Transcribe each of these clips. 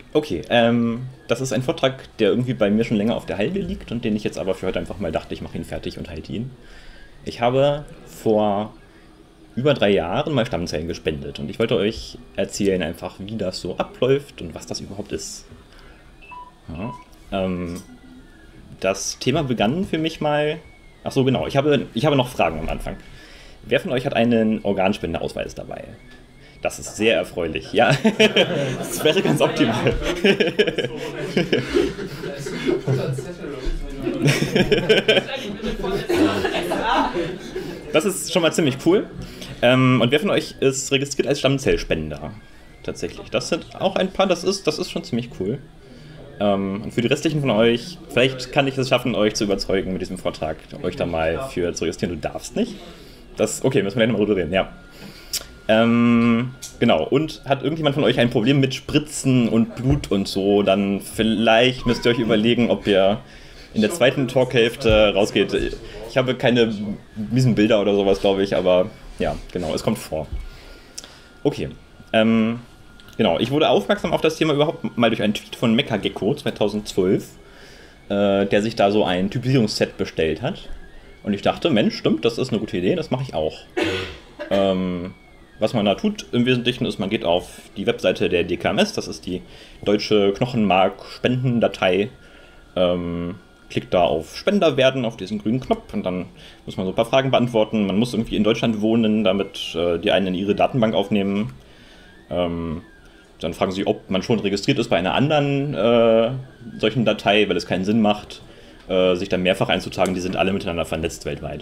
Okay, das ist ein Vortrag, der irgendwie bei mir schon länger auf der Halde liegt und den ich jetzt aber für heute einfach mal dachte, ich mache ihn fertig und halte ihn. Ich habe vor über 3 Jahren mal Stammzellen gespendet und ich wollte euch erzählen einfach, wie das so abläuft und was das überhaupt ist. Ja, das Thema begann für mich mal. Ach so, genau, ich habe noch Fragen am Anfang. Wer von euch hat einen Organspendeausweis dabei? Das ist sehr erfreulich, ja. Das wäre ganz optimal. Das ist schon mal ziemlich cool. Und wer von euch ist registriert als Stammzellspender? Tatsächlich. Das sind auch ein paar, das ist schon ziemlich cool. Und für die restlichen von euch, vielleicht kann ich es schaffen, euch zu überzeugen mit diesem Vortrag, euch da mal für zu registrieren. Du darfst nicht. Okay, müssen wir gleich mal drüber reden, ja. Genau, und hat irgendjemand von euch ein Problem mit Spritzen und Blut und so, dann vielleicht müsst ihr euch überlegen, ob ihr in der zweiten Talkhälfte rausgeht. Ich habe keine miesen Bilder oder sowas, glaube ich, aber ja, genau, es kommt vor. Okay, genau, ich wurde aufmerksam auf das Thema überhaupt mal durch einen Tweet von MechaGecko 2012, der sich da so ein Typisierungsset bestellt hat. Und ich dachte, Mensch, stimmt, das ist eine gute Idee, das mache ich auch. Was man da tut im Wesentlichen ist, man geht auf die Webseite der DKMS, das ist die Deutsche Knochenmark-Spendendatei, klickt da auf Spender werden, auf diesen grünen Knopf und dann muss man so ein paar Fragen beantworten. Man muss irgendwie in Deutschland wohnen, damit die einen in ihre Datenbank aufnehmen. Dann fragen sie, ob man schon registriert ist bei einer anderen solchen Datei, weil es keinen Sinn macht, sich dann mehrfach einzutragen. Die sind alle miteinander vernetzt weltweit.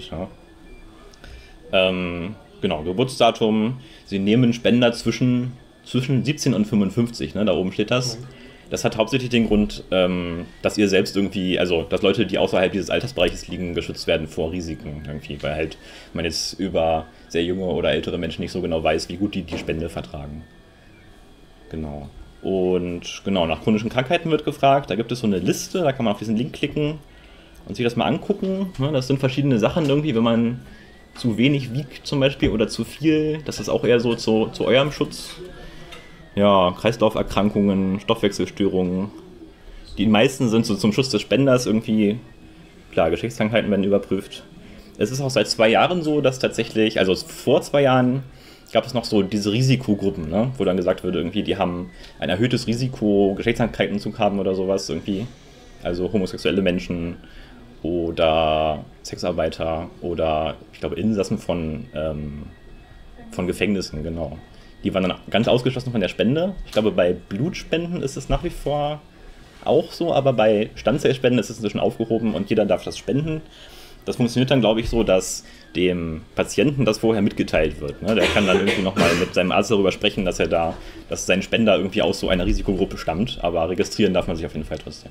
Ja. Genau, Geburtsdatum. Sie nehmen Spender zwischen 17 und 55, ne, da oben steht das. Das hat hauptsächlich den Grund, dass ihr selbst irgendwie, also dass Leute, die außerhalb dieses Altersbereiches liegen, geschützt werden vor Risiken irgendwie, weil halt man jetzt über sehr junge oder ältere Menschen nicht so genau weiß, wie gut die Spende vertragen. Genau. Und genau, nach chronischen Krankheiten wird gefragt. Da gibt es so eine Liste, da kann man auf diesen Link klicken und sich das mal angucken. Das sind verschiedene Sachen irgendwie, wenn man zu wenig wiegt zum Beispiel oder zu viel. Das ist auch eher so zu eurem Schutz. Ja, Kreislauferkrankungen, Stoffwechselstörungen. Die meisten sind so zum Schutz des Spenders irgendwie. Klar, Geschlechtskrankheiten werden überprüft. Es ist auch seit 2 Jahren so, dass tatsächlich, also vor 2 Jahren gab es noch so diese Risikogruppen, ne? Wo dann gesagt wird, irgendwie, die haben ein erhöhtes Risiko, Geschlechtskrankheiten zu haben oder sowas irgendwie. Also homosexuelle Menschen oder Sexarbeiter oder, ich glaube, Insassen von Gefängnissen, genau. Die waren dann ganz ausgeschlossen von der Spende. Ich glaube, bei Blutspenden ist es nach wie vor auch so, aber bei Stammzellspenden ist es inzwischen aufgehoben und jeder darf das spenden. Das funktioniert dann, glaube ich, so, dass dem Patienten das vorher mitgeteilt wird. Ne? Der kann dann irgendwie nochmal mit seinem Arzt darüber sprechen, dass sein Spender irgendwie aus so einer Risikogruppe stammt, aber registrieren darf man sich auf jeden Fall trotzdem.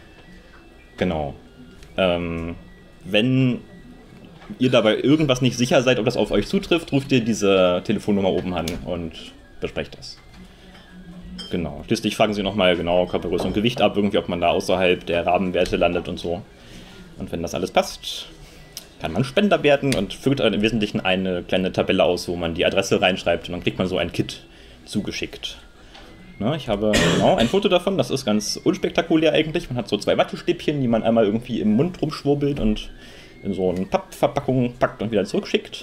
Genau. Wenn ihr dabei irgendwas nicht sicher seid, ob das auf euch zutrifft, ruft ihr diese Telefonnummer oben an und besprecht das. Genau. Schließlich fragen sie nochmal genau Körpergröße und Gewicht ab, irgendwie, ob man da außerhalb der Rabenwerte landet und so. Und wenn das alles passt, kann man Spender werden und füllt im Wesentlichen eine kleine Tabelle aus, wo man die Adresse reinschreibt und dann kriegt man so ein Kit zugeschickt. Na, ich habe genau ein Foto davon, das ist ganz unspektakulär eigentlich. Man hat so 2 Wattestäbchen, die man einmal irgendwie im Mund rumschwurbelt und in so eine Pappverpackung packt und wieder zurückschickt.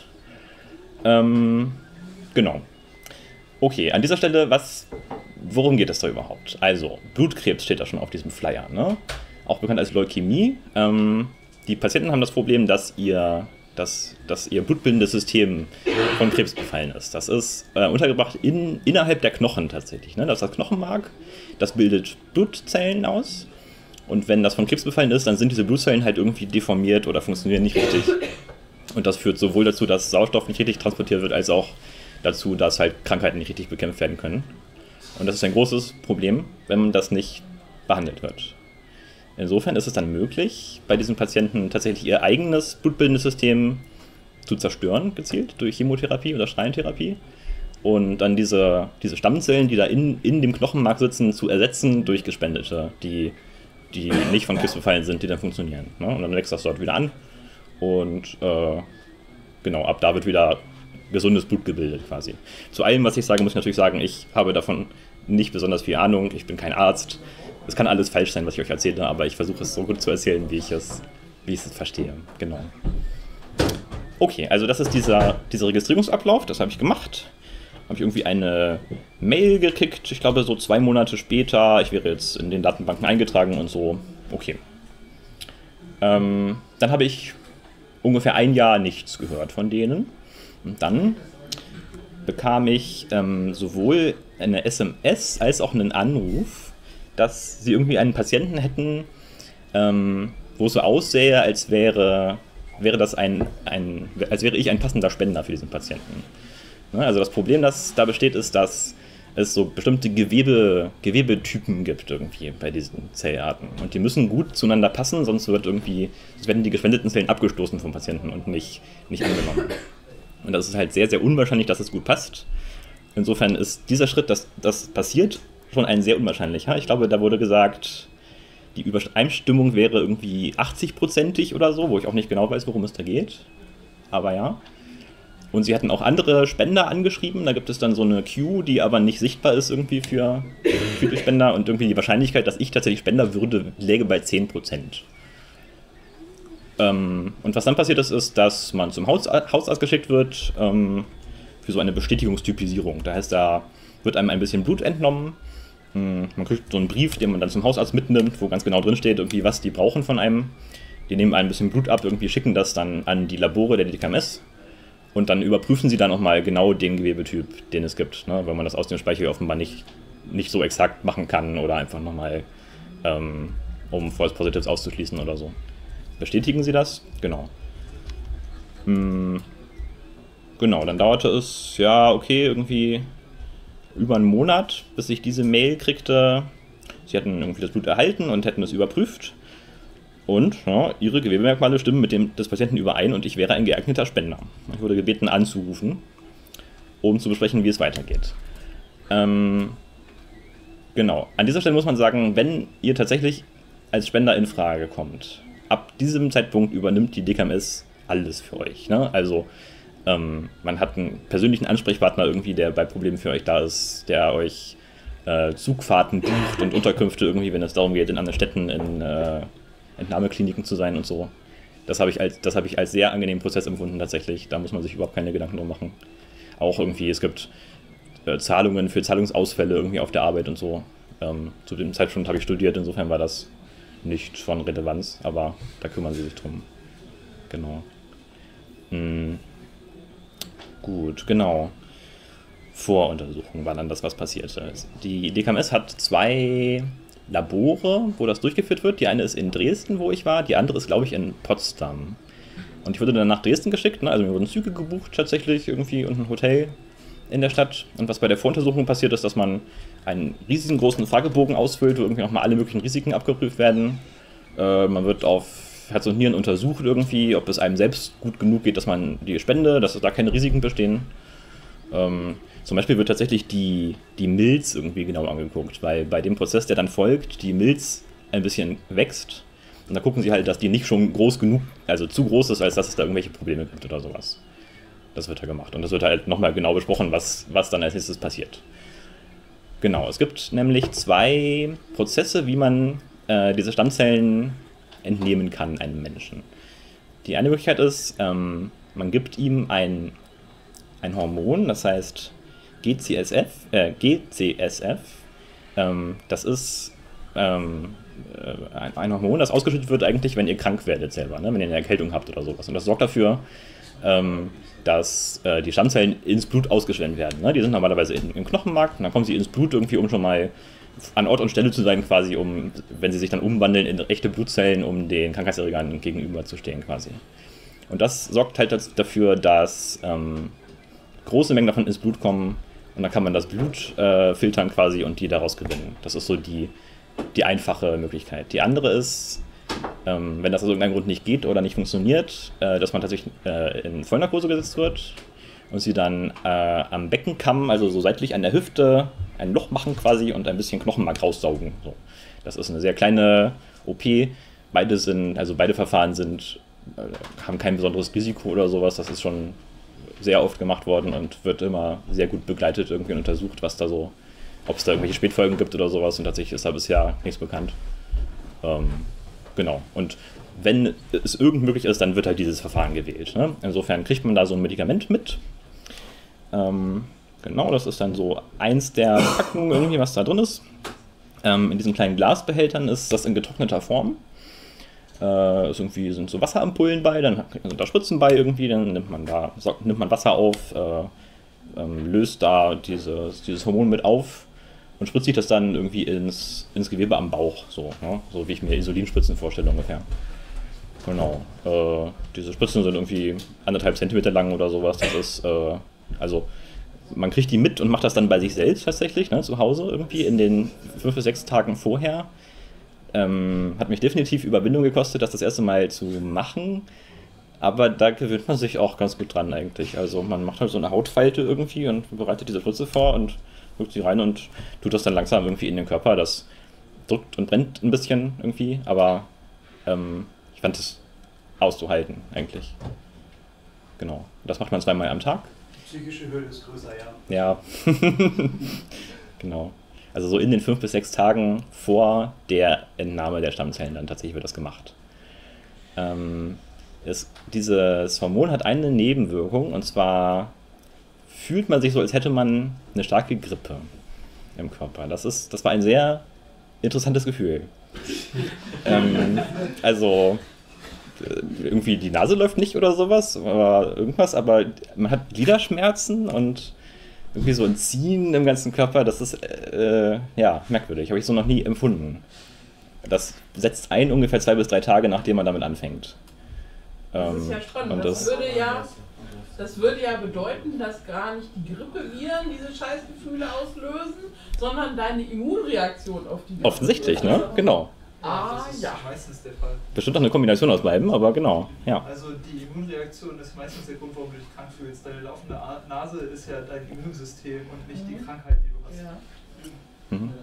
Genau. Okay, an dieser Stelle, worum geht es da überhaupt? Also, Blutkrebs steht da schon auf diesem Flyer, ne? Auch bekannt als Leukämie. Die Patienten haben das Problem, dass ihr blutbildendes System von Krebs befallen ist. Das ist untergebracht innerhalb der Knochen tatsächlich. Ne? Das ist das Knochenmark, das bildet Blutzellen aus. Und wenn das von Krebs befallen ist, dann sind diese Blutzellen halt irgendwie deformiert oder funktionieren nicht richtig. Und das führt sowohl dazu, dass Sauerstoff nicht richtig transportiert wird, als auch dazu, dass halt Krankheiten nicht richtig bekämpft werden können. Und das ist ein großes Problem, wenn das nicht behandelt wird. Insofern ist es dann möglich, bei diesen Patienten tatsächlich ihr eigenes blutbildendes System zu zerstören, gezielt durch Chemotherapie oder Strahlentherapie. Und dann diese Stammzellen, die da in dem Knochenmark sitzen, zu ersetzen durch gespendete, die nicht von Krebs befallen sind, die dann funktionieren. Ne? Und dann wächst das dort wieder an. Und genau, ab da wird wieder gesundes Blut gebildet quasi. Zu allem, was ich sage, muss ich natürlich sagen, ich habe davon nicht besonders viel Ahnung, ich bin kein Arzt. Es kann alles falsch sein, was ich euch erzähle, aber ich versuche es so gut zu erzählen, wie ich es verstehe. Genau. Okay, also das ist dieser Registrierungsablauf, das habe ich gemacht. Habe ich irgendwie eine Mail gekriegt, ich glaube so 2 Monate später, ich wäre jetzt in den Datenbanken eingetragen und so. Okay. Dann habe ich ungefähr 1 Jahr nichts gehört von denen. Und dann bekam ich sowohl eine SMS als auch einen Anruf, dass sie irgendwie einen Patienten hätten, wo es so aussähe, als wäre das als wäre ich ein passender Spender für diesen Patienten. Ne? Also das Problem, das da besteht, ist, dass es so bestimmte Gewebetypen gibt irgendwie bei diesen Zellarten. Und die müssen gut zueinander passen, sonst werden die gespendeten Zellen abgestoßen vom Patienten und nicht angenommen. Und das ist halt sehr, sehr unwahrscheinlich, dass es gut passt. Insofern ist dieser Schritt, dass das passiert, schon ein sehr unwahrscheinlicher. Ich glaube, da wurde gesagt, die Übereinstimmung wäre irgendwie 80%ig oder so, wo ich auch nicht genau weiß, worum es da geht. Aber ja. Und sie hatten auch andere Spender angeschrieben. Da gibt es dann so eine Queue, die aber nicht sichtbar ist irgendwie für die Spender. Und irgendwie die Wahrscheinlichkeit, dass ich tatsächlich Spender würde, läge bei 10%. Und was dann passiert ist, dass man zum Hausarzt geschickt wird für so eine Bestätigungstypisierung. Da heißt, da wird einem ein bisschen Blut entnommen. Man kriegt so einen Brief, den man dann zum Hausarzt mitnimmt, wo ganz genau drin steht, irgendwie, was die brauchen von einem. Die nehmen ein bisschen Blut ab, irgendwie schicken das dann an die Labore der DKMS. Und dann überprüfen sie dann nochmal genau den Gewebetyp, den es gibt, ne? Weil man das aus dem Speicher offenbar nicht so exakt machen kann oder einfach nochmal, um False Positives auszuschließen oder so. Bestätigen sie das? Genau. Genau, dann dauerte es, ja, okay, irgendwie über einen Monat, bis ich diese Mail kriegte. Sie hatten irgendwie das Blut erhalten und hätten es überprüft. Und ja, ihre Gewebemerkmale stimmen mit dem des Patienten überein und ich wäre ein geeigneter Spender. Ich wurde gebeten anzurufen, um zu besprechen, wie es weitergeht. Genau. An dieser Stelle muss man sagen, wenn ihr tatsächlich als Spender in Frage kommt, ab diesem Zeitpunkt übernimmt die DKMS alles für euch. Ne? Also man hat einen persönlichen Ansprechpartner irgendwie, der bei Problemen für euch da ist, der euch Zugfahrten bucht und Unterkünfte irgendwie, wenn es darum geht, in anderen Städten in Entnahmekliniken zu sein und so. Das habe ich als sehr angenehmen Prozess empfunden tatsächlich. Da muss man sich überhaupt keine Gedanken drum machen. Auch irgendwie, es gibt Zahlungen für Zahlungsausfälle irgendwie auf der Arbeit und so. Zu dem Zeitpunkt habe ich studiert, insofern war das nicht von Relevanz, aber da kümmern sie sich drum. Genau. Gut, genau. Voruntersuchung war dann das, was passierte. Die DKMS hat 2 Labore, wo das durchgeführt wird. Die eine ist in Dresden, wo ich war, die andere ist, glaube ich, in Potsdam. Und ich wurde dann nach Dresden geschickt, ne? Also mir wurden Züge gebucht tatsächlich irgendwie und ein Hotel in der Stadt. Und was bei der Voruntersuchung passiert ist, dass man einen riesengroßen Fragebogen ausfüllt, wo irgendwie nochmal alle möglichen Risiken abgeprüft werden. Man wird auf Herz und Nieren untersucht irgendwie, ob es einem selbst gut genug geht, dass man die spende, dass da keine Risiken bestehen. Zum Beispiel wird tatsächlich die Milz irgendwie genau angeguckt, weil bei dem Prozess, der dann folgt, die Milz ein bisschen wächst. Und da gucken sie halt, dass die nicht schon groß genug, also zu groß ist, als dass es da irgendwelche Probleme gibt oder sowas. Das wird da gemacht. Und das wird halt nochmal genau besprochen, was dann als nächstes passiert. Genau, es gibt nämlich 2 Prozesse, wie man diese Stammzellen entnehmen kann einem Menschen. Die eine Möglichkeit ist, man gibt ihm ein Hormon, das heißt GCSF. Das ist ein Hormon, das ausgeschüttet wird eigentlich, wenn ihr krank werdet selber, ne? Wenn ihr eine Erkältung habt oder sowas. Und das sorgt dafür, dass die Stammzellen ins Blut ausgeschwemmt werden. Ne? Die sind normalerweise im Knochenmark und dann kommen sie ins Blut irgendwie, um schon mal an Ort und Stelle zu sein, quasi, wenn sie sich dann umwandeln in echte Blutzellen, um den Krankheitserregern gegenüberzustehen quasi. Und das sorgt halt dafür, dass große Mengen davon ins Blut kommen und dann kann man das Blut filtern quasi und die daraus gewinnen. Das ist so die einfache Möglichkeit. Die andere ist, wenn das aus irgendeinem Grund nicht geht oder nicht funktioniert, dass man tatsächlich in Vollnarkose gesetzt wird und sie dann am Beckenkamm, also so seitlich an der Hüfte, ein Loch machen quasi und ein bisschen Knochenmark raussaugen. So. Das ist eine sehr kleine OP. Beide Verfahren haben kein besonderes Risiko oder sowas. Das ist schon sehr oft gemacht worden und wird immer sehr gut begleitet irgendwie und untersucht, was da so, ob es da irgendwelche Spätfolgen gibt oder sowas, und tatsächlich ist da bisher nichts bekannt. Genau. Und wenn es irgend möglich ist, dann wird halt dieses Verfahren gewählt. Ne? Insofern kriegt man da so ein Medikament mit. Genau, das ist dann so eins der Packungen irgendwie, was da drin ist. In diesen kleinen Glasbehältern ist das in getrockneter Form. Irgendwie sind so Wasserampullen bei, dann sind da Spritzen bei irgendwie, dann nimmt man Wasser auf, löst da dieses Hormon mit auf und spritzt sich das dann irgendwie ins Gewebe am Bauch, so, ne? So wie ich mir Insulinspritzen vorstelle ungefähr. Genau. Diese Spritzen sind irgendwie 1,5 Zentimeter lang oder sowas. Das ist, also man kriegt die mit und macht das dann bei sich selbst tatsächlich, ne, zu Hause irgendwie in den 5 bis 6 Tagen vorher. Hat mich definitiv Überwindung gekostet, das erste Mal zu machen, aber da gewöhnt man sich auch ganz gut dran eigentlich. Also man macht halt so eine Hautfalte irgendwie und bereitet diese Spritze vor und drückt sie rein und tut das dann langsam irgendwie in den Körper. Das drückt und brennt ein bisschen irgendwie, aber ich fand es auszuhalten eigentlich. Genau. Das macht man 2-mal am Tag. Die psychische Hürde ist größer, ja. Ja. Genau. Also so in den 5 bis 6 Tagen vor der Entnahme der Stammzellen dann tatsächlich wird das gemacht. Dieses Hormon hat eine Nebenwirkung, und zwar fühlt man sich so, als hätte man eine starke Grippe im Körper. Das war ein sehr interessantes Gefühl. Also irgendwie die Nase läuft nicht oder sowas, oder irgendwas, aber man hat Gliederschmerzen und irgendwie so ein Ziehen im ganzen Körper, das ist ja merkwürdig, habe ich so noch nie empfunden. Das setzt ein ungefähr 2 bis 3 Tage, nachdem man damit anfängt. Das ist ja spannend. Das würde ja bedeuten, dass gar nicht die Grippeviren diese Scheißgefühle auslösen, sondern deine Immunreaktion auf die Grippe. Offensichtlich, ne? Genau. Das ist meistens der Fall. Bestimmt auch eine Kombination aus beiden, aber genau, ja. Also die Immunreaktion ist meistens der Grund, warum du dich krank fühlst. Deine laufende Nase ist ja dein Immunsystem und nicht die Krankheit, die du hast. Ja. Mhm.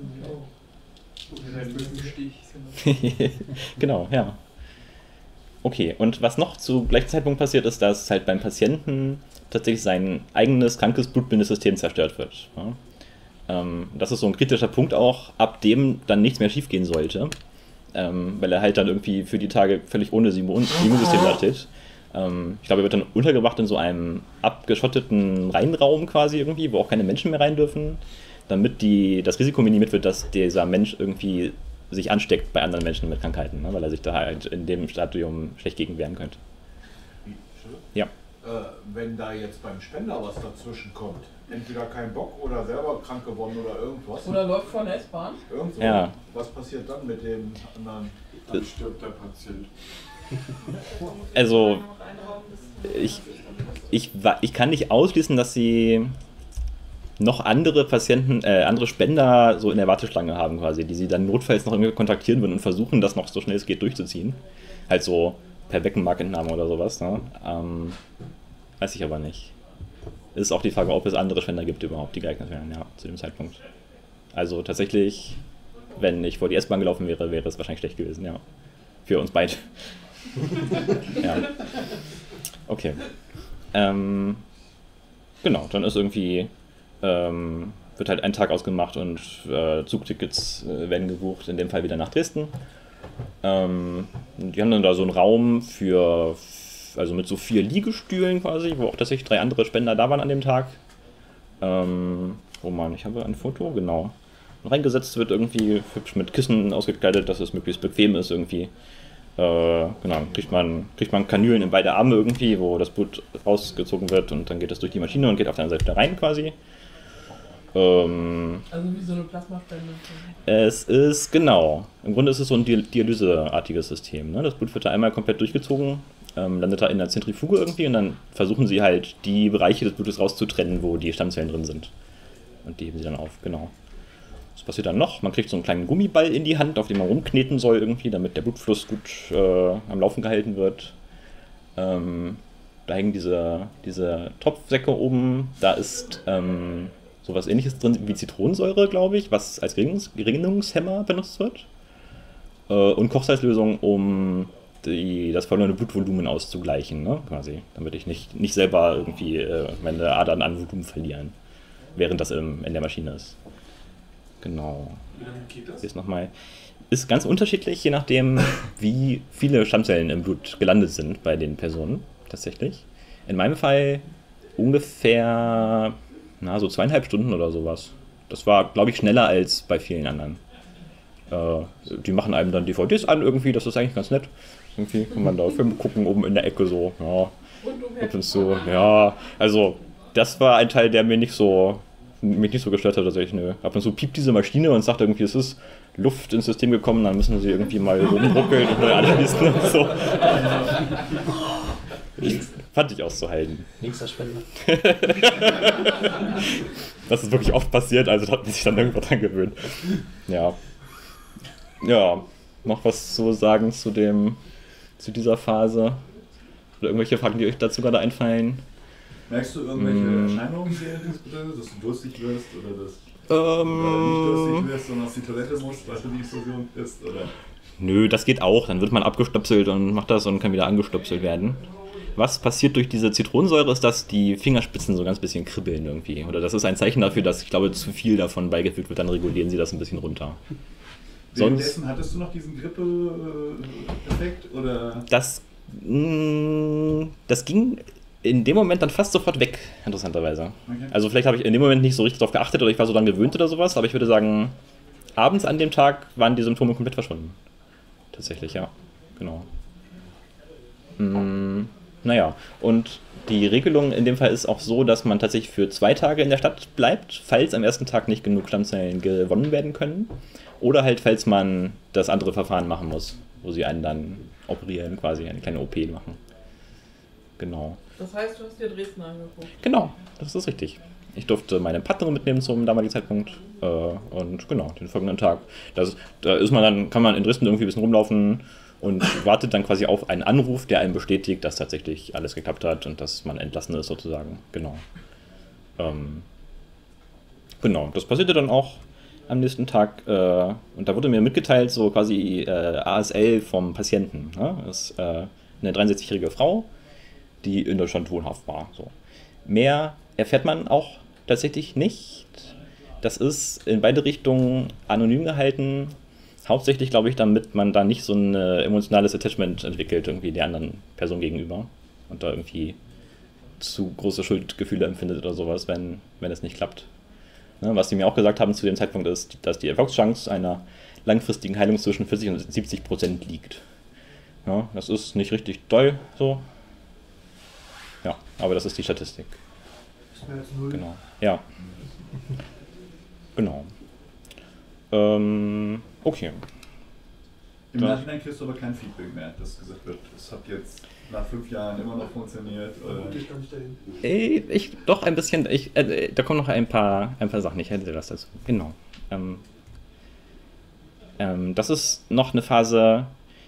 Ja. Genau, ja. Okay, und was noch zu gleichen Zeitpunkt passiert ist, dass halt beim Patienten tatsächlich sein eigenes krankes Blutbindesystem zerstört wird. Ja? Das ist so ein kritischer Punkt auch, ab dem dann nichts mehr schiefgehen sollte, weil er halt dann irgendwie für die Tage völlig ohne Immunsystem dasteht. Ich glaube, er wird dann untergebracht in so einem abgeschotteten Reinraum quasi irgendwie, wo auch keine Menschen mehr rein dürfen, damit das Risiko minimiert wird, dass dieser Mensch irgendwie sich ansteckt bei anderen Menschen mit Krankheiten, ne, weil er sich da halt in dem Stadium schlecht gegen wehren könnte. Ja. Wenn da jetzt beim Spender was dazwischen kommt, entweder kein Bock oder selber krank geworden oder irgendwas. Oder läuft von der S-Bahn. Irgendwo. Ja. Was passiert dann mit dem anderen? Dann stirbt der Patient. Also, ich kann nicht ausschließen, dass sie noch andere Patienten, andere Spender so in der Warteschlange haben quasi, die sie dann notfalls noch irgendwie kontaktieren würden und versuchen, das noch so schnell es geht durchzuziehen. Halt so per Beckenmarkentnahme oder sowas. Ne? Weiß ich aber nicht. Ist auch die Frage, ob es andere Spender gibt überhaupt, die geeignet wären, ja, zu dem Zeitpunkt. Also tatsächlich, wenn ich vor die S-Bahn gelaufen wäre, wäre es wahrscheinlich schlecht gewesen, ja. Für uns beide. Ja. Okay. Genau, dann ist irgendwie wird halt ein Tag ausgemacht und Zugtickets werden gebucht, in dem Fall wieder nach Dresden. Die haben dann da so einen Raum also mit so 4 Liegestühlen quasi, wo auch tatsächlich 3 andere Spender da waren an dem Tag. Oh Mann, ich habe ein Foto, genau. Und reingesetzt wird irgendwie hübsch mit Kissen ausgekleidet, dass es möglichst bequem ist irgendwie. Genau, kriegt man Kanülen in beide Arme irgendwie, wo das Blut rausgezogen wird und dann geht das durch die Maschine und geht auf der anderen Seite rein quasi. Also wie so eine Plasmaspende. Es ist, genau, im Grunde ist es so ein dialyseartiges System. Ne? Das Blut wird da einmal komplett durchgezogen, landet da in der Zentrifuge irgendwie und dann versuchen sie halt die Bereiche des Blutes rauszutrennen, wo die Stammzellen drin sind. Und die heben sie dann auf, genau. Was passiert dann noch? Man kriegt so einen kleinen Gummiball in die Hand, auf den man rumkneten soll irgendwie, damit der Blutfluss gut am Laufen gehalten wird. Da hängen diese Topfsäcke oben. Da ist sowas Ähnliches drin wie Zitronensäure, glaube ich, was als Gerinnungshemmer benutzt wird. Und Kochsalzlösung, um das verlorene Blutvolumen auszugleichen, ne? Quasi. Damit ich nicht selber irgendwie meine Adern an Volumen verlieren, während das in der Maschine ist. Genau. Wie lange geht das? Jetzt nochmal. Ist ganz unterschiedlich, je nachdem, wie viele Stammzellen im Blut gelandet sind bei den Personen, tatsächlich. In meinem Fall ungefähr, so 2,5 Stunden oder sowas. Das war, glaube ich, schneller als bei vielen anderen. Die machen einem dann DVDs an irgendwie, das ist eigentlich ganz nett. Irgendwie kann man da Filme gucken, oben in der Ecke so, ja. Und so, ja. Also, das war ein Teil, der mich nicht so gestört hat, tatsächlich. Nö. Ab und zu piept diese Maschine und sagt irgendwie, es ist Luft ins System gekommen, dann müssen sie irgendwie mal rumruckeln und neu anschließen und so. Fand ich auszuhalten. Nächster Spender. Das ist wirklich oft passiert, also da hat man sich dann irgendwo dran gewöhnt. Ja. Ja, noch was zu sagen zu dieser Phase? Oder irgendwelche Fragen, die euch dazu gerade einfallen? Merkst du irgendwelche Erscheinungen während des Prozesses, dass du durstig wirst oder dass du nicht durstig wirst, sondern auf die Toilette musst, weil du die Explosion bist? Oder? Nö, das geht auch. Dann wird man abgestöpselt und macht das und kann wieder angestöpselt werden. Was passiert durch diese Zitronensäure ist, dass die Fingerspitzen so ganz bisschen kribbeln irgendwie. Oder das ist ein Zeichen dafür, dass, ich glaube, zu viel davon beigefügt wird, dann regulieren sie das ein bisschen runter. Währenddessen hattest du noch diesen Grippe-Effekt? Oder? Das ging in dem Moment dann fast sofort weg, interessanterweise. Okay. Also vielleicht habe ich in dem Moment nicht so richtig darauf geachtet oder ich war so dann gewöhnt oder sowas, aber ich würde sagen, abends an dem Tag waren die Symptome komplett verschwunden. Tatsächlich, ja. Genau. Naja, und die Regelung in dem Fall ist auch so, dass man tatsächlich für 2 Tage in der Stadt bleibt, falls am ersten Tag nicht genug Stammzellen gewonnen werden können. Oder halt, falls man das andere Verfahren machen muss, wo sie einen dann operieren, quasi eine kleine OP machen. Genau. Das heißt, du hast dir Dresden angeguckt? Genau, das ist richtig. Ich durfte meine Partnerin mitnehmen zum damaligen Zeitpunkt und genau, den folgenden Tag. Kann man in Dresden irgendwie ein bisschen rumlaufen und wartet dann quasi auf einen Anruf, der einem bestätigt, dass tatsächlich alles geklappt hat und dass man entlassen ist sozusagen. Genau. Genau, das passierte dann auch am nächsten Tag und da wurde mir mitgeteilt, so quasi ASL vom Patienten. Ne? Das ist eine 63-jährige Frau, die in Deutschland wohnhaft war. So. Mehr erfährt man auch tatsächlich nicht. Das ist in beide Richtungen anonym gehalten. Hauptsächlich, glaube ich, damit man da nicht so ein emotionales Attachment entwickelt, irgendwie der anderen Person gegenüber. Und da irgendwie zu große Schuldgefühle empfindet oder sowas, wenn es nicht klappt. Ne, was sie mir auch gesagt haben zu dem Zeitpunkt ist, dass die Erfolgschance einer langfristigen Heilung zwischen 40% und 70% liegt. Ja, das ist nicht richtig doll so. Ja, aber das ist die Statistik. Ist mehr als 0. Genau. Ja. Genau. Okay. Im Nachhinein kriegst du aber kein Feedback mehr, dass gesagt wird, es hat jetzt nach 5 Jahren immer noch funktioniert. Doch ein bisschen. Da kommen noch ein paar Sachen. Ich hätte das dazu. Genau. Das ist noch eine Phase.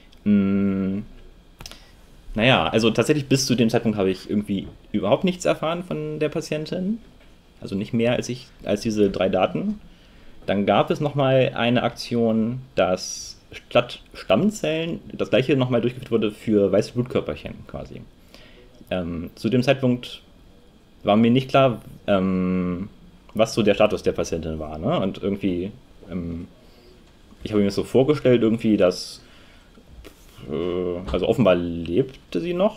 Naja, also tatsächlich bis zu dem Zeitpunkt habe ich irgendwie überhaupt nichts erfahren von der Patientin. Also nicht mehr als diese 3 Daten. Dann gab es nochmal eine Aktion, dass statt Stammzellen das gleiche nochmal durchgeführt wurde für weiße Blutkörperchen quasi. Zu dem Zeitpunkt war mir nicht klar, was so der Status der Patientin war. Ne? Und irgendwie, ich habe mir das so vorgestellt, irgendwie, dass also offenbar lebte sie noch.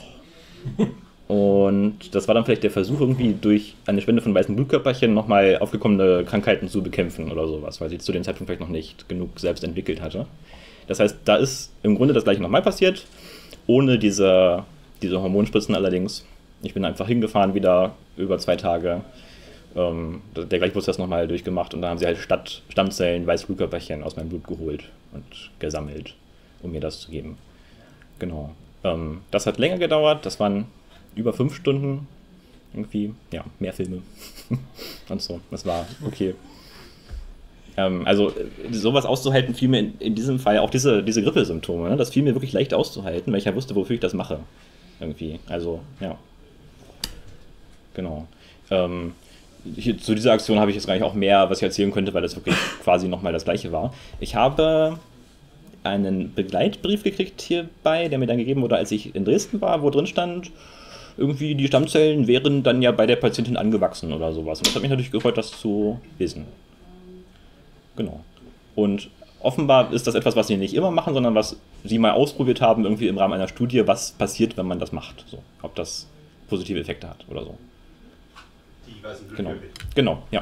Und das war dann vielleicht der Versuch, irgendwie durch eine Spende von weißen Blutkörperchen nochmal aufgekommene Krankheiten zu bekämpfen oder sowas, weil sie zu dem Zeitpunkt vielleicht noch nicht genug selbst entwickelt hatte. Das heißt, da ist im Grunde das gleiche nochmal passiert, ohne diese Hormonspritzen allerdings. Ich bin einfach hingefahren wieder über 2 Tage, der gleiche Prozess nochmal durchgemacht und da haben sie halt statt Stammzellen weiße Blutkörperchen aus meinem Blut geholt und gesammelt, um mir das zu geben. Genau. Das hat länger gedauert, das waren über 5 Stunden, irgendwie, ja, mehr Filme und so, das war okay. Also sowas auszuhalten fiel mir in diesem Fall, auch diese Grippesymptome, ne, das fiel mir wirklich leicht auszuhalten, weil ich ja wusste, wofür ich das mache, irgendwie, also, ja. Genau. Zu dieser Aktion habe ich jetzt gar nicht auch mehr, was ich erzählen könnte, weil das wirklich quasi nochmal das Gleiche war. Ich habe einen Begleitbrief gekriegt hierbei, der mir dann gegeben wurde, als ich in Dresden war, wo drin stand, irgendwie die Stammzellen wären dann ja bei der Patientin angewachsen oder sowas. Und das hat mich natürlich gefreut, das zu lesen. Genau. Und offenbar ist das etwas, was sie nicht immer machen, sondern was sie mal ausprobiert haben, irgendwie im Rahmen einer Studie, was passiert, wenn man das macht. So, ob das positive Effekte hat oder so. Die weißen Genau. Genau, ja.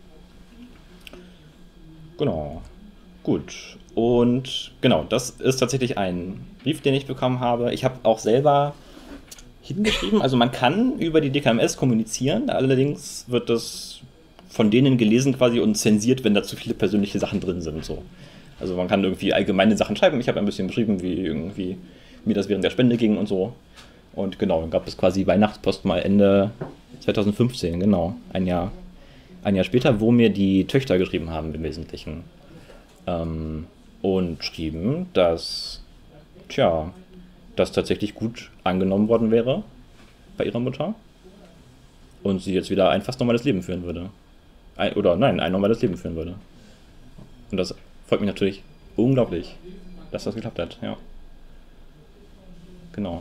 Genau. Gut. Und genau, das ist tatsächlich ein Brief, den ich bekommen habe. Ich habe auch selber hingeschrieben, also man kann über die DKMS kommunizieren, allerdings wird das von denen gelesen quasi und zensiert, wenn da zu viele persönliche Sachen drin sind. So. Also man kann irgendwie allgemeine Sachen schreiben. Ich habe ein bisschen beschrieben, wie irgendwie mir das während der Spende ging und so. Und genau, dann gab es quasi Weihnachtspost mal Ende 2015, genau, ein Jahr später, wo mir die Töchter geschrieben haben im Wesentlichen. Und schrieben, dass das tatsächlich gut angenommen worden wäre bei ihrer Mutter und sie jetzt wieder ein fast normales Leben führen würde. Ein normales Leben führen würde. Und das freut mich natürlich unglaublich, dass das geklappt hat, ja. Genau.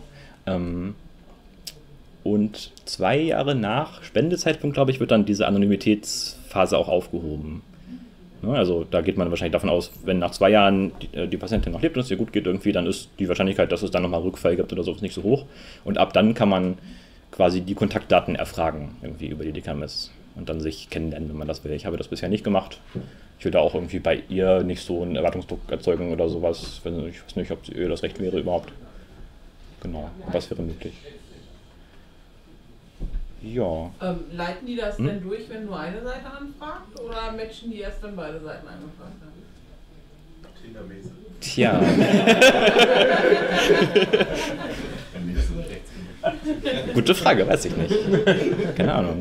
Und 2 Jahre nach Spendezeitpunkt, glaube ich, wird dann diese Anonymitätsphase auch aufgehoben. Also da geht man wahrscheinlich davon aus, wenn nach 2 Jahren die Patientin noch lebt und es ihr gut geht irgendwie, dann ist die Wahrscheinlichkeit, dass es dann nochmal Rückfall gibt oder so, nicht so hoch. Und ab dann kann man quasi die Kontaktdaten erfragen, irgendwie über die DKMS und dann sich kennenlernen, wenn man das will. Ich habe das bisher nicht gemacht. Ich will da auch irgendwie bei ihr nicht so einen Erwartungsdruck erzeugen oder sowas. Ich weiß nicht, ob ihr das recht wäre überhaupt. Genau, was wäre möglich. Ja. Leiten die das denn durch, wenn nur eine Seite anfragt, oder matchen die erst, wenn beide Seiten angefragt haben? Tindermäßig. Tja. Gute Frage, weiß ich nicht. Keine Ahnung.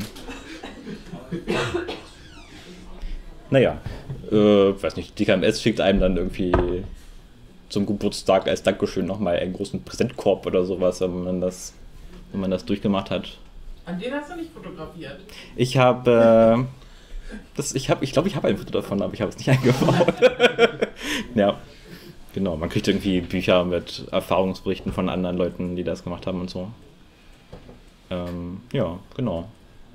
Naja, weiß nicht, DKMS schickt einem dann irgendwie zum Geburtstag als Dankeschön nochmal einen großen Präsentkorb oder sowas, wenn man das durchgemacht hat. An den hast du nicht fotografiert? Ich glaube, ich habe ein Foto davon, aber ich habe es nicht eingebaut. Ja, genau. Man kriegt irgendwie Bücher mit Erfahrungsberichten von anderen Leuten, die das gemacht haben und so. Ja, genau.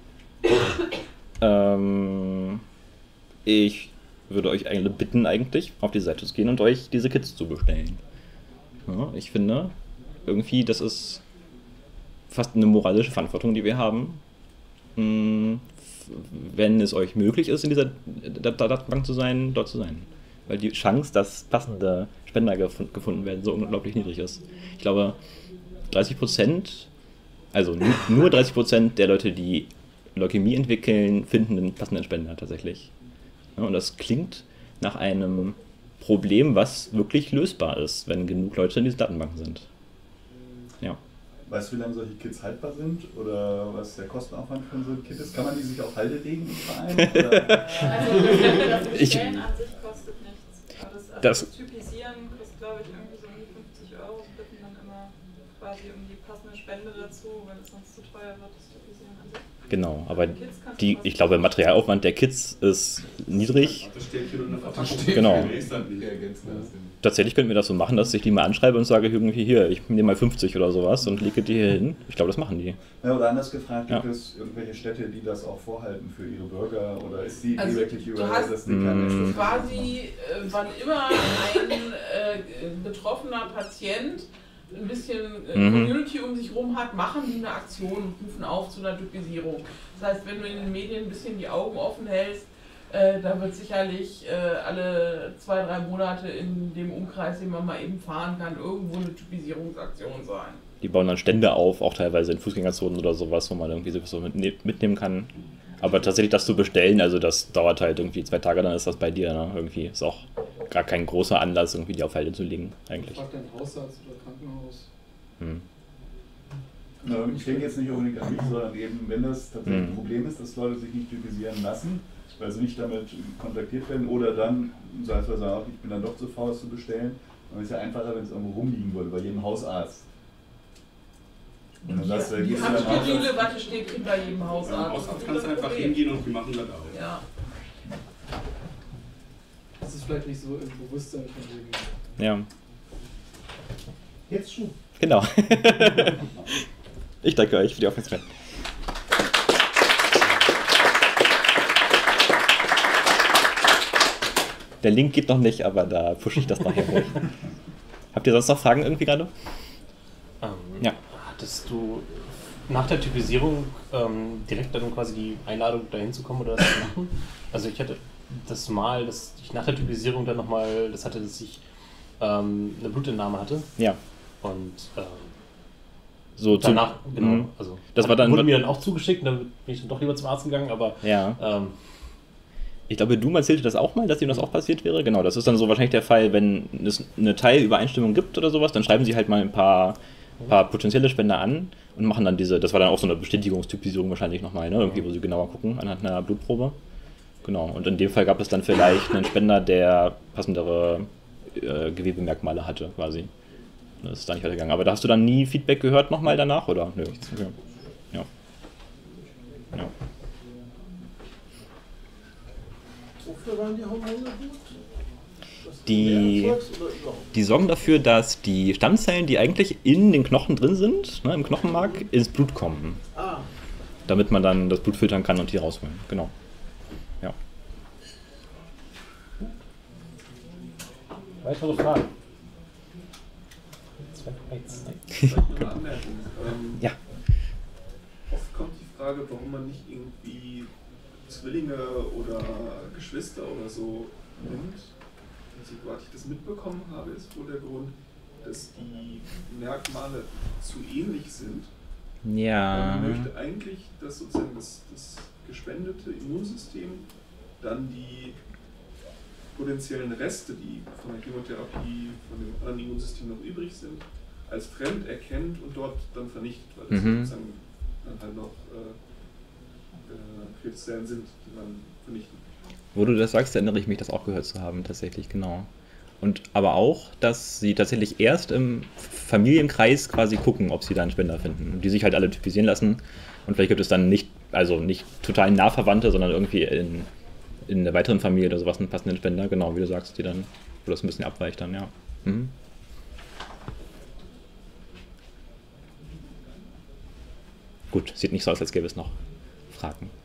Ich würde euch eigentlich bitten, auf die Seite zu gehen und euch diese Kits zu bestellen. Ja, ich finde, irgendwie, das ist fast eine moralische Verantwortung, die wir haben, wenn es euch möglich ist, in dieser Datenbank zu sein, dort zu sein. Weil die Chance, dass passende Spender gefunden werden, so unglaublich niedrig ist. Ich glaube, 30%, also nur 30% der Leute, die Leukämie entwickeln, finden einen passenden Spender tatsächlich. Ja, und das klingt nach einem Problem, was wirklich lösbar ist, wenn genug Leute in diesen Datenbanken sind. Ja. Weißt du, wie lange solche Kits haltbar sind oder was der Kostenaufwand für so ein Kit ist? Kann man die sich auf Halde legen im Verein? Also das Bestellen an sich kostet nichts. Aber das Typisieren kostet, glaube ich, irgendwie so um die 50 €. Wir bitten dann immer quasi um die passende Spende dazu, weil es sonst zu teuer wird, das Typisieren an sich. Genau, aber ich glaube, der Materialaufwand der Kits ist niedrig. Genau. Tatsächlich könnten wir das so machen, dass ich die mal anschreibe und sage irgendwie hier, ich nehme mal 50 oder sowas und lege die hier hin. Ich glaube, das machen die. Ja, oder anders gefragt, gibt es irgendwelche Städte, die das auch vorhalten für ihre Bürger oder ist die wirklich überall das DKMS? Quasi, wann immer ein betroffener Patient ein bisschen Community um sich rum hat, machen die eine Aktion und rufen auf zu einer Typisierung. Das heißt, wenn du in den Medien ein bisschen die Augen offen hältst, da wird sicherlich alle 2-3 Monate in dem Umkreis, den man mal eben fahren kann, irgendwo eine Typisierungsaktion sein. Die bauen dann Stände auf, auch teilweise in Fußgängerzonen oder sowas, wo man irgendwie so mitnehmen kann. Aber tatsächlich das zu bestellen, also das dauert halt irgendwie 2 Tage, dann ist das bei dir, ne? Irgendwie ist auch gar kein großer Anlass, irgendwie die auf Halde zu legen, eigentlich. Frag deinen Hausarzt oder Krankenhaus. Ich denke jetzt nicht unbedingt an mich, sondern eben, wenn das tatsächlich ein Problem ist, dass Leute sich nicht typisieren lassen, weil sie nicht damit kontaktiert werden oder dann, sei es sagen, ich bin dann doch zu faul, es zu bestellen, dann ist es ja einfacher, wenn es irgendwo rumliegen würde, bei jedem Hausarzt. Und das die Handspiele, was steht bei jedem Hausarzt. Beim Hausarzt kannst du einfach hingehen und die machen das auch. Ja. Das ist vielleicht nicht so im Bewusstsein von den Ja. Jetzt schon. Genau. Ich danke euch für die Aufmerksamkeit. Der Link geht noch nicht, aber da pushe ich das nachher hoch. Habt ihr sonst noch Fragen irgendwie gerade? Ja. Hattest du nach der Typisierung direkt dann quasi die Einladung dahin zu kommen oder das zu machen? Also ich hatte das mal, dass ich nach der Typisierung dann nochmal das hatte, dass ich eine Blutentnahme hatte. Ja. Und so danach, genau, also das war dann, wurde mir dann auch zugeschickt und dann bin ich dann doch lieber zum Arzt gegangen, aber ja. Ich glaube, Doom erzählte das auch mal, dass ihm das auch passiert wäre. Genau, das ist dann so wahrscheinlich der Fall, wenn es eine Teilübereinstimmung gibt oder sowas, dann schreiben sie halt mal ein paar potenzielle Spender an und machen dann das war dann auch so eine Bestätigungstypisierung wahrscheinlich nochmal, ne? Irgendwie, wo sie genauer gucken anhand einer Blutprobe. Genau, und in dem Fall gab es dann vielleicht einen Spender, der passendere Gewebemerkmale hatte, quasi. Das ist da nicht weitergegangen. Aber da hast du dann nie Feedback gehört nochmal danach, oder? Nö. Okay. Ja. Ja. Wofür waren die Hormone gut? Die sorgen dafür, dass die Stammzellen, die eigentlich in den Knochen drin sind, ne, im Knochenmark, ins Blut kommen. Damit man dann das Blut filtern kann und die rausholen. Genau. Ja. Weitere Fragen? Ja. Oft kommt die Frage, warum man nicht irgendwie Zwillinge oder Geschwister oder so nimmt. Also, soweit ich das mitbekommen habe, ist wohl der Grund, dass die Merkmale zu ähnlich sind. Ja. Man möchte eigentlich, dass sozusagen das gespendete Immunsystem dann die potenziellen Reste, die von der Chemotherapie, von dem anderen Immunsystem noch übrig sind, als fremd erkennt und dort dann vernichtet, weil das sozusagen dann halt noch Krebszellen sind, die man vernichten. Wo du das sagst, erinnere ich mich, das auch gehört zu haben, tatsächlich, genau. Und aber auch, dass sie tatsächlich erst im Familienkreis quasi gucken, ob sie da einen Spender finden. Und die sich halt alle typisieren lassen. Und vielleicht gibt es dann nicht total Nahverwandte, sondern irgendwie in der weiteren Familie oder sowas einen passenden Spender, genau, wie du sagst, die dann, wo das ein bisschen abweicht dann, ja. Mhm. Gut, sieht nicht so aus, als gäbe es noch Fragen.